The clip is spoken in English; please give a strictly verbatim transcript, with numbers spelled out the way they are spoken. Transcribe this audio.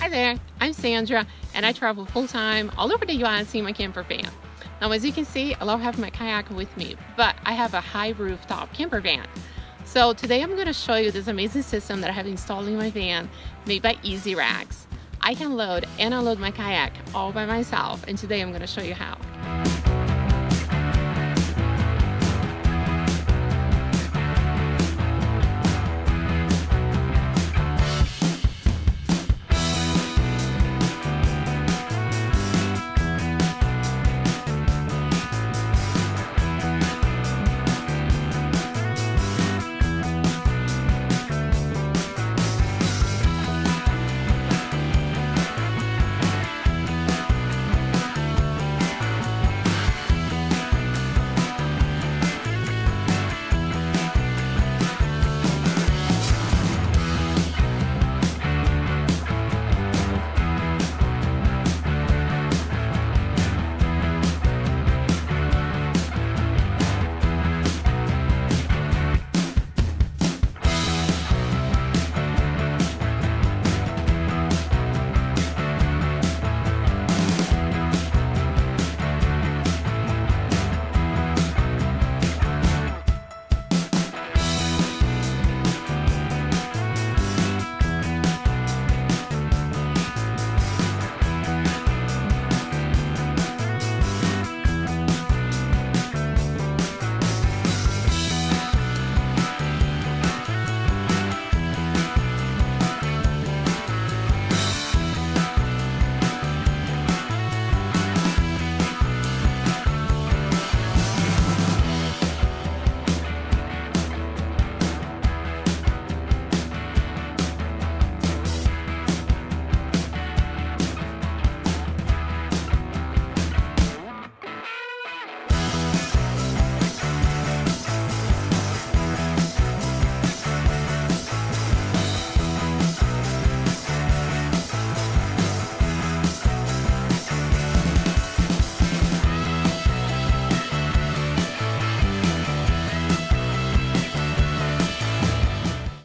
there, I'm Sandra and I travel full-time all over the U S in my camper van. Now as you can see, I don't have my kayak with me, but I have a high rooftop camper van. So today I'm going to show you this amazing system that I have installed in my van made by Easy Racks. I can load and unload my kayak all by myself, and today I'm going to show you how.